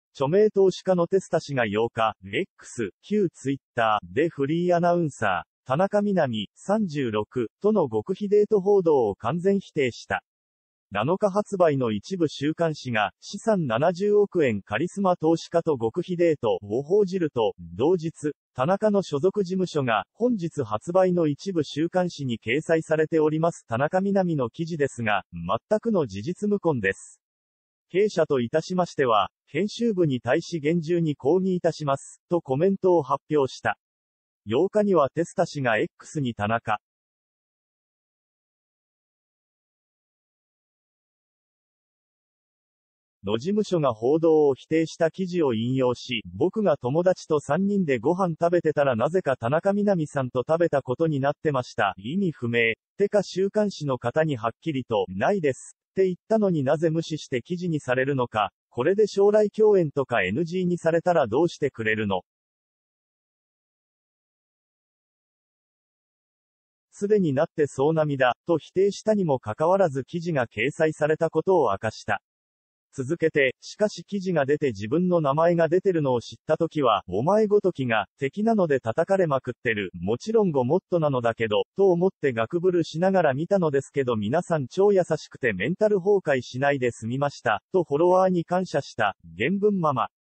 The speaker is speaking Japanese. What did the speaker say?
著名投資家のテスタ氏が8日、X、旧ツイッターでフリーアナウンサー、田中みな実、36との極秘デート報道を完全否定した。7日発売の一部週刊誌が、資産70億円カリスマ投資家と極秘デートを報じると、同日、田中の所属事務所が、本日発売の一部週刊誌に掲載されております田中みな実の記事ですが、全くの事実無根です。弊社といたしましては、編集部に対し厳重に抗議いたします、とコメントを発表した。8日にはテスタ氏が X に田中の事務所が報道を否定した記事を引用し、僕が友達と3人でご飯食べてたらなぜか田中みな実さんと食べたことになってました。意味不明。てか週刊誌の方にはっきりと、ないです。って言ったのになぜ無視して記事にされるのか。これで将来共演とか NG にされたらどうしてくれるの？すでになってそう涙、と否定したにもかかわらず記事が掲載されたことを明かした。続けて、しかし記事が出て自分の名前が出てるのを知ったときは、お前ごときが、敵なので叩かれまくってる、もちろんごもっとなのだけど、と思ってガクブルしながら見たのですけど皆さん超優しくてメンタル崩壊しないで済みました、とフォロワーに感謝した、原文ママ。